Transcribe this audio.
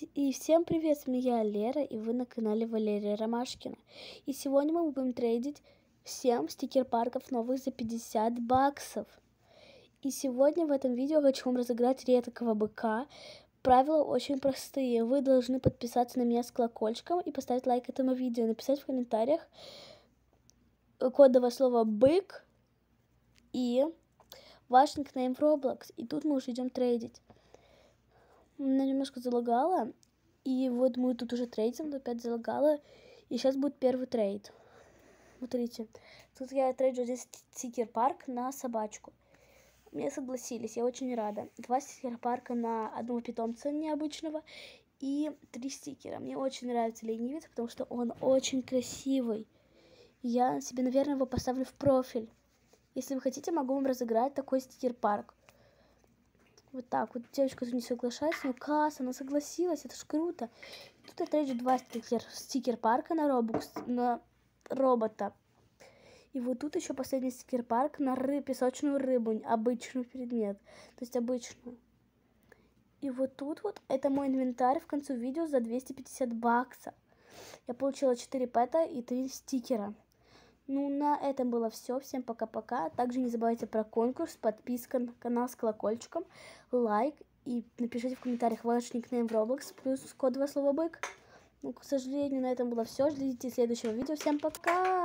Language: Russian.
И всем привет, с вами я Лера, и вы на канале Валерия Ромашкина. И сегодня мы будем трейдить 7 стикер-парков новых за 50 баксов. И сегодня в этом видео хочу вам разыграть редкого быка. Правила очень простые. Вы должны подписаться на меня с колокольчиком и поставить лайк этому видео. Написать в комментариях кодовое слово «бык» и ваш никнейм в Roblox. И тут мы уже идем трейдить. Меня немножко залагало, и вот мы тут уже трейдим, опять залагало, и сейчас будет первый трейд. Смотрите, тут я трейджу здесь стикер-парк на собачку. Мне согласились, я очень рада. 2 стикер-парка на одного питомца необычного и 3 стикера. Мне очень нравится ленивец, потому что он очень красивый. Я себе, наверное, его поставлю в профиль. Если вы хотите, могу вам разыграть такой стикер-парк. Вот так вот. Девочка не соглашается, но класс, она согласилась, это ж круто. Тут я трейджу 2 стикер-парка на робота. И вот тут еще последний стикер-парк на песочную рыбу, обычный предмет. То есть обычную. И вот тут вот, это мой инвентарь в конце видео за 250 баксов. Я получила 4 пэта и 3 стикера. Ну, на этом было все. Всем пока-пока. Также не забывайте про конкурс, подписка на канал с колокольчиком, лайк и напишите в комментариях ваш никнейм в Roblox плюс кодовое слово «бык». Ну, к сожалению, на этом было все. Ждите следующего видео. Всем пока!